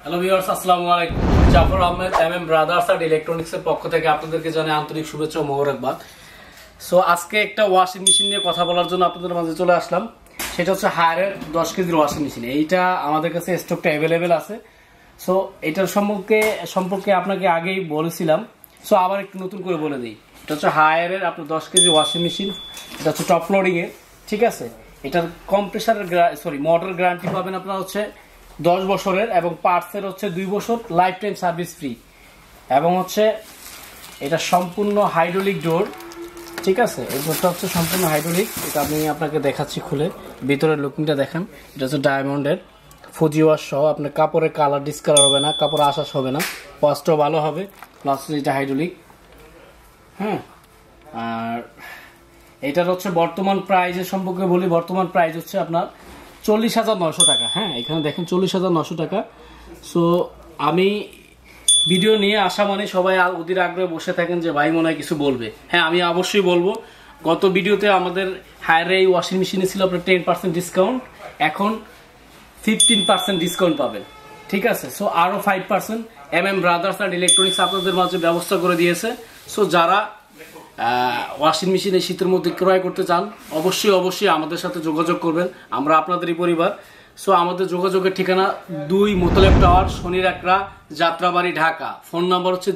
Hello viewers, আসসালামু আলাইকুম। Jafar Ahmed MM brothers and ইলেকট্রনিক্সের পক্ষ থেকে আপনাদেরকে জানাই আন্তরিক শুভেচ্ছা ও মোবারকবাদ। সো আজকে একটা ওয়াশিং মেশিন নিয়ে কথা বলার জন্য আপনাদের মাঝে চলে আসলাম। সেটা হচ্ছে হায়ারের 10 কেজির ওয়াশিং মেশিন। এইটা আমাদের কাছে স্টকটা অ্যাভেলেবেল আছে। সো এটার সম্পর্কে আপনাকে আগেই বলেছিলাম। সো আবার একটু নতুন করে বলে দিই। এটা হচ্ছে হায়ারের আপনার 10 কেজি ওয়াশিং মেশিন। এটা হচ্ছে টপ লোডিং এর, ঠিক আছে। এটার কম্প্রেসারের মোটর গ্যারান্টি পাবেন আপনারা হচ্ছে 10 বছরের, এবং পার্টসের হচ্ছে 2 বছর লাইফ টাইম সার্ভিস ফ্রি। এবং হচ্ছে এটা সম্পূর্ণ হাইড্রোলিক ডোর, ঠিক আছে। এই ডোরটা হচ্ছে সম্পূর্ণ হাইড্রোলিক। এটা আমি আপনাকে দেখাচ্ছি খুলে, ভিতরের লুকিংটা দেখেন। এটা হচ্ছে ডায়মন্ডের ফুজি ওয়াশ সহ। আপনার কাপড়ের কালার ডিসকালার হবে না, কাপড় আশাস হবে না, ওয়াশটাও ভালো হবে। প্লাস এটা হাইড্রোলিক, হ্যাঁ। আর এটার হচ্ছে বর্তমান প্রাইজের সম্পর্কে বলি। বর্তমান প্রাইস হচ্ছে আপনার 40,900 টাকা। হ্যাঁ, এখানে দেখেন 40,900 টাকা। সো আমি ভিডিও নিয়ে আসা মানে সবাই অধীর আগ্রহে বসে থাকেন যে ভাই মনে হয় কিছু বলবে। হ্যাঁ, আমি অবশ্যই বলবো। গত ভিডিওতে আমাদের হায়ারে এই ওয়াশিং মেশিনে ছিল আপনার 10% ডিসকাউন্ট, এখন 15% ডিসকাউন্ট পাবেন, ঠিক আছে। সো আরও 5% এমএম ব্রাদার্স অ্যান্ড ইলেকট্রনিক্স আপনাদের মাঝে ব্যবস্থা করে দিয়েছে। সো যারা ওয়াশিং মেশিন এই শীতের মধ্যে ক্রয় করতে চান, অবশ্যই আমাদের সাথে যোগাযোগ করবেন। আমরা আপনাদেরই পরিবার। সো আমাদের যোগাযোগের ঠিকানা 2 মোতালেব টাওয়ার, শনির একরা, যাত্রাবাড়ি, ঢাকা। ফোন নাম্বার হচ্ছে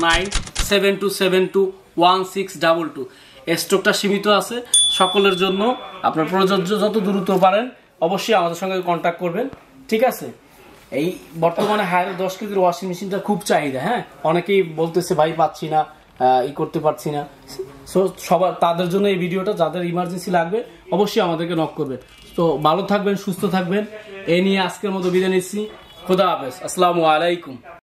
01972721622। স্টকটা সীমিত আছে সকলের জন্য। আপনার প্রযোজ্য যত দ্রুত পারেন অবশ্যই আমাদের সঙ্গে কন্ট্যাক্ট করবেন, ঠিক আছে। এই বর্তমানে হায়ার 10 কেজির ওয়াশিং মেশিনটা খুব চাহিদা। হ্যাঁ, অনেকেই বলতেছে ভাই পাচ্ছি না, করতে পারছি না। সো সবার তাদের জন্য এই ভিডিওটা, যাদের ইমার্জেন্সি লাগবে অবশ্যই আমাদেরকে নক করবেন। তো ভালো থাকবেন, সুস্থ থাকবেন। এই নিয়ে আজকের মতো বিদায় নিচ্ছি। খোদা হাফেজ, আসসালামু আলাইকুম।